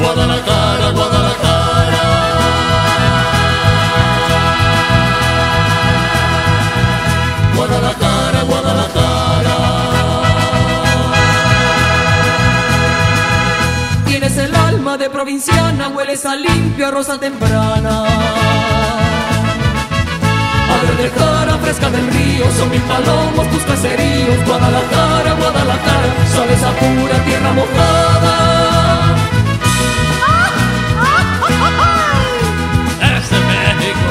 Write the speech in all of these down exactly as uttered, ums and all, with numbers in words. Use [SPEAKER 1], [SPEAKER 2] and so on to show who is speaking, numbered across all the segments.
[SPEAKER 1] Guadalajara, Guadalajara. Guadalajara, Guadalajara.
[SPEAKER 2] Tienes el alma de provinciana, hueles a limpio, a rosa temprana. A verde cara fresca del río, son mil palomos tus caseríos. Guadalajara, Guadalajara, suave esa pura tierra mojada.
[SPEAKER 1] ¡Es de México!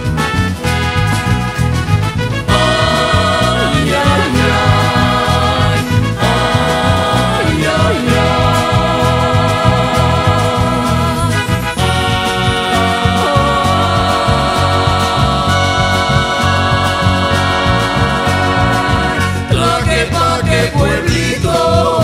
[SPEAKER 2] Ay, ay, ay, ay, ay, ay. Tlaquepaque, pueblito.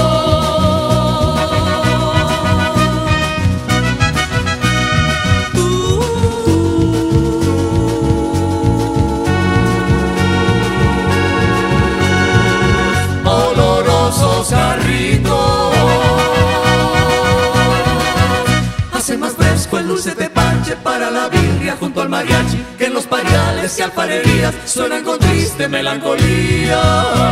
[SPEAKER 2] Carritos hace más fresco el dulce tepache para la birria junto al mariachi, que en los pareales y alfarerías suenan con triste melancolía.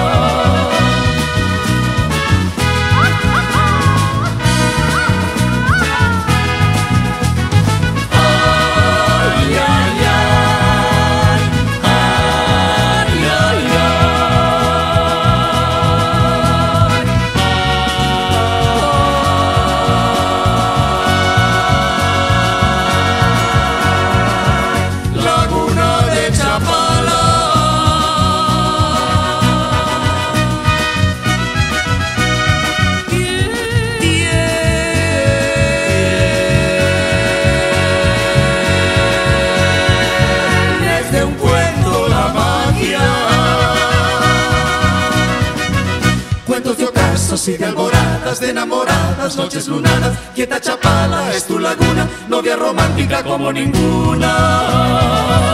[SPEAKER 2] Y de alboradas, de enamoradas, noches lunadas, quieta Chapala es tu laguna, novia romántica como ninguna.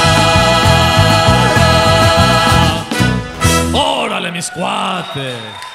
[SPEAKER 1] ¡Órale, mis cuates!